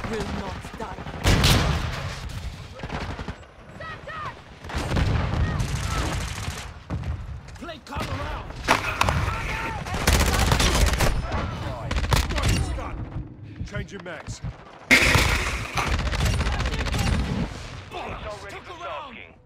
will not die. Play cover out! Right, stun! Changing mags. It's already for tasking.